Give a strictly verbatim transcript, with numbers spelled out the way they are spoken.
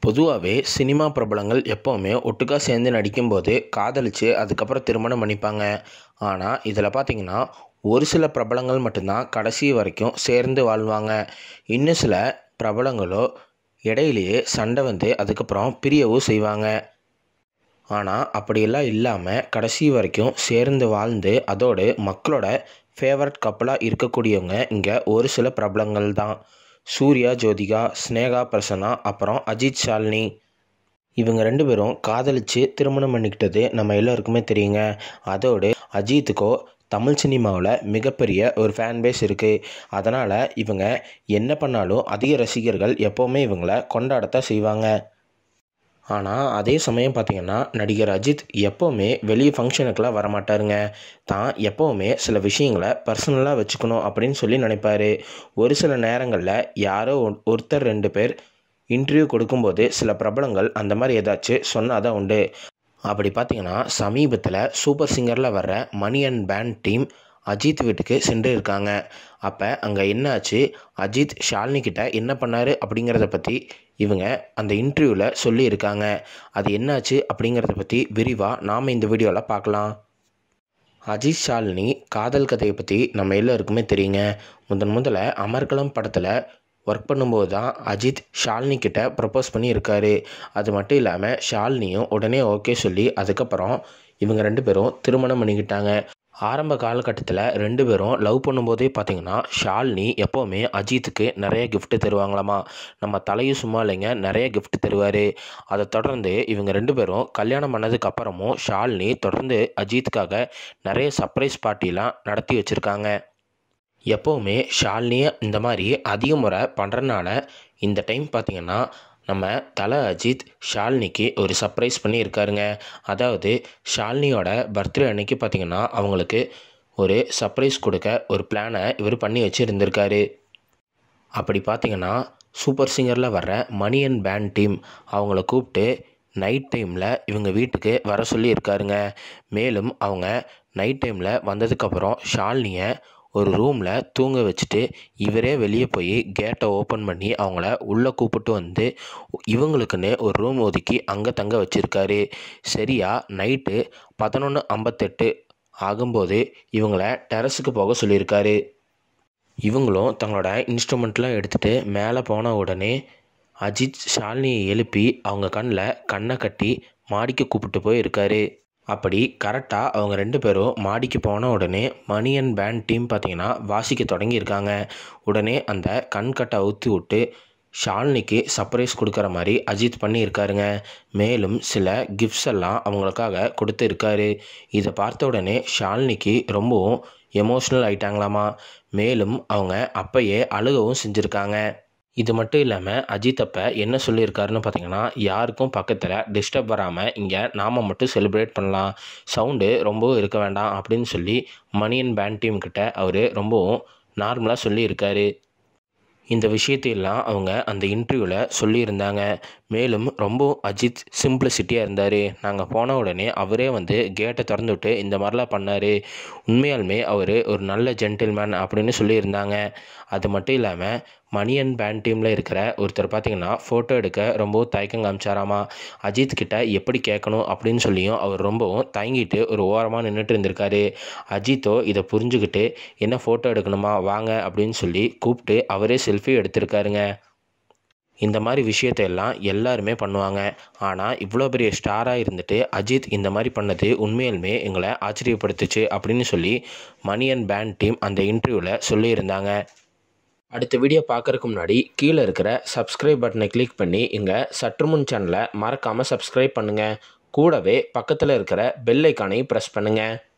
பொதுவாகவே சினிமா பிரபலங்கள் எப்போவுமே ஒட்டுக்கா சேர்ந்து நடிக்கும்போது காதலிச்சு அதுக்கப்புறம் திருமணம் பண்ணிப்பாங்க. ஆனால் இதில் பார்த்தீங்கன்னா ஒரு சில பிரபலங்கள் மட்டும்தான் கடைசி வரைக்கும் சேர்ந்து வாழ்வாங்க. இன்னும் சில பிரபலங்களோ இடையிலேயே சண்டை வந்து அதுக்கப்புறம் பிரியவும் செய்வாங்க. ஆனால் அப்படியெல்லாம் இல்லாமல் கடைசி வரைக்கும் சேர்ந்து வாழ்ந்து அதோடு மக்களோட ஃபேவரட் கப்பலாக இருக்கக்கூடியவங்க இங்கே ஒரு சில பிரபலங்கள் தான். சூர்யா ஜோதிகா, ஸ்னேகா பிரசன்னா, அப்புறம் அஜித் ஷாலினி. இவங்க ரெண்டு பேரும் காதலிச்சு திருமணம் பண்ணிக்கிட்டது நம்ம எல்லாருக்குமே தெரியுங்க. அதோடு அஜித்துக்கோ தமிழ் சினிமாவில் மிகப்பெரிய ஒரு ஃபேன் பேஸ் இருக்குது. அதனால் இவங்க என்ன பண்ணாலும் அதிக ரசிகர்கள் எப்போவுமே இவங்களை கொண்டாடத்தான் செய்வாங்க. ஆனால் அதே சமயம் பார்த்திங்கன்னா நடிகர் அஜித் எப்போவுமே வெளியே ஃபங்க்ஷனுக்கெலாம் வரமாட்டாருங்க. தான் எப்போவுமே சில விஷயங்களை பர்சனலாக வச்சுக்கணும் அப்படின்னு சொல்லி நினைப்பார். ஒரு சில நேரங்களில் யாரோ ஒருத்தர் ரெண்டு பேர் இன்டர்வியூ கொடுக்கும்போது சில பிரபலங்கள் அந்த மாதிரி ஏதாச்சும் சொன்னால் தான் உண்டு. அப்படி பார்த்திங்கன்னா சமீபத்தில் சூப்பர் சிங்கரில் வர்ற Mani and band team Ajith வீட்டுக்கு சென்று இருக்காங்க. அப்போ அங்கே என்னாச்சு, அஜித் ஷாலினி கிட்ட என்ன பண்ணார் அப்படிங்கிறத பற்றி இவங்க அந்த இன்டர்வியூவில் சொல்லியிருக்காங்க. அது என்னாச்சு அப்படிங்கிறத பற்றி விரிவாக நாம் இந்த வீடியோவில் பார்க்கலாம். அஜித் ஷாலினி காதல் கதையை பற்றி நம்ம எல்லாருக்குமே தெரியுங்க. முதன் முதல்ல அமர்கலம் படத்தில் ஒர்க் பண்ணும்போது தான் அஜித் ஷாலினி கிட்ட ப்ரப்போஸ் பண்ணி இருக்காரு. அது மட்டும் இல்லாமல் ஷாலினியும் உடனே ஓகே சொல்லி அதுக்கப்புறம் இவங்க ரெண்டு பேரும் திருமணம் பண்ணிக்கிட்டாங்க. ஆரம்ப காலகட்டத்தில் ரெண்டு பேரும் லவ் பண்ணும்போதே பார்த்திங்கன்னா ஷாலினி எப்போவுமே அஜித்துக்கு நிறைய கிஃப்ட்டு தருவாங்களாமா. நம்ம தலையும் சும்மா இல்லைங்க, நிறைய கிஃப்ட் தருவார். அதை தொடர்ந்து இவங்க ரெண்டு பேரும் கல்யாணம் பண்ணதுக்கு அப்புறமும் ஷாலினி தொடர்ந்து அஜித்துக்காக நிறைய சர்ப்ரைஸ் பார்ட்டிலாம் நடத்தி வச்சுருக்காங்க. எப்போவுமே ஷாலினியை இந்த மாதிரி அதிக முறை பண்ணுறதுனால இந்த டைம் பார்த்திங்கன்னா நம்ம தலை அஜித் ஷாலினிக்கு ஒரு சர்ப்ரைஸ் பண்ணியிருக்காருங்க. அதாவது ஷாலினியோட பர்த்டே அன்னைக்கு பார்த்திங்கன்னா அவங்களுக்கு ஒரு சர்ப்ரைஸ் கொடுக்க ஒரு பிளானை இவர் பண்ணி வச்சுருந்துருக்காரு. அப்படி பார்த்திங்கன்னா சூப்பர் சிங்கரில் வர்ற மணி அண்ட் பேண்ட் டீம் அவங்கள கூப்பிட்டு நைட் டைமில் இவங்க வீட்டுக்கு வர சொல்லியிருக்காருங்க. மேலும் அவங்க நைட் டைமில் வந்ததுக்கப்புறம் ஷாலினியை ஒரு ரூமில் தூங்க வச்சுட்டு இவரே வெளியே போய் கேட்டை ஓப்பன் பண்ணி அவங்கள உள்ளே கூப்பிட்டு வந்து இவங்களுக்குன்னு ஒரு ரூம் ஒதுக்கி அங்கே தங்க வச்சுருக்காரு. சரியா நைட்டு பதினொன்று ஐம்பத்தெட்டு ஆகும்போது இவங்கள டெரஸுக்கு போக சொல்லியிருக்காரு. இவங்களும் தங்களோட இன்ஸ்ட்ருமெண்ட்லாம் எடுத்துகிட்டு மேலே போன உடனே அஜித் ஷாலினியை எழுப்பி அவங்க கண்ணில் கண்ணை கட்டி மாடிக்கு கூப்பிட்டு போயிருக்காரு. அப்படி கரெக்டாக அவங்க ரெண்டு பேரும் மாடிக்கு போன உடனே மணி அண்ட் பேண்ட் டீம் பார்த்திங்கன்னா வாசிக்க தொடங்கியிருக்காங்க. உடனே அந்த கண்கட்டை அவுத்து விட்டு ஷாலினிக்கு சர்ப்ரைஸ் கொடுக்குற மாதிரி அஜித் பண்ணியிருக்காருங்க. மேலும் சில கிஃப்ட்ஸ் எல்லாம் அவங்களுக்காக கொடுத்து இருக்காரு. இதை பார்த்த உடனே ஷாலினிக்கு ரொம்பவும் எமோஷ்னல் ஆகிட்டாங்களாமா. மேலும் அவங்க அப்பயே அழுகவும் செஞ்சுருக்காங்க. இது மட்டும் இல்லாமல் அஜித் அப்போ என்ன சொல்லியிருக்காருன்னு பார்த்தீங்கன்னா, யாருக்கும் பக்கத்தில் டிஸ்டர்ப் வராமல் இங்கே நாம் மட்டும் செலிப்ரேட் பண்ணலாம், சவுண்டு ரொம்பவும் இருக்க வேண்டாம் அப்படின்னு சொல்லி மணி அண்ட் பேண்ட் டீம் கிட்ட அவர் ரொம்பவும் நார்மலாக சொல்லியிருக்காரு. இந்த விஷயத்தையெல்லாம் அவங்க அந்த இன்டர்வியூவில் சொல்லியிருந்தாங்க. மேலும் ரொம்ப அஜித் சிம்பிளிசிட்டியாக இருந்தார். நாங்கள் போன உடனே அவரே வந்து கேட்டை திறந்து விட்டு இந்த மாதிரிலாம் பண்ணார். உண்மையாலுமே அவர் ஒரு நல்ல ஜென்டில்மேன் அப்படின்னு சொல்லியிருந்தாங்க. அது மட்டும் இல்லாமல் மணி அண்ட் பேண்ட் டீமில் இருக்கிற ஒருத்தர் பார்த்திங்கன்னா ஃபோட்டோ எடுக்க ரொம்பவும் தயக்கம் காமிச்சாராமா. அஜித் கிட்ட எப்படி கேட்கணும் அப்படின்னு சொல்லியும் அவர் ரொம்பவும் தயங்கிட்டு ஒரு ஓரமாக நின்றுட்டு இருந்திருக்காரு. அஜித்தோ இதை புரிஞ்சுக்கிட்டு என்ன ஃபோட்டோ எடுக்கணுமா வாங்க அப்படின்னு சொல்லி கூப்பிட்டு அவரே செல்ஃபி எடுத்திருக்காருங்க. இந்த மாதிரி விஷயத்தையெல்லாம் எல்லாருமே பண்ணுவாங்க. ஆனால் இவ்வளோ பெரிய ஸ்டாராக இருந்துட்டு அஜித் இந்த மாதிரி பண்ணது உண்மையிலுமே எங்களை ஆச்சரியப்படுத்துச்சு அப்படின்னு சொல்லி மணி அண்ட் பேண்ட் டீம் அந்த இன்டர்வியூவில் சொல்லியிருந்தாங்க. அடுத்த வீடியோ பார்க்குறதுக்கு முன்னாடி கீழே இருக்கிற சப்ஸ்கிரைப் பட்டனை கிளிக் பண்ணி எங்கள் சற்றுமுன் சேனலை மறக்காமல் சப்ஸ்கிரைப் பண்ணுங்கள். கூடவே பக்கத்தில் இருக்கிற பெல் ஐக்கானையும் ப்ரெஸ் பண்ணுங்கள்.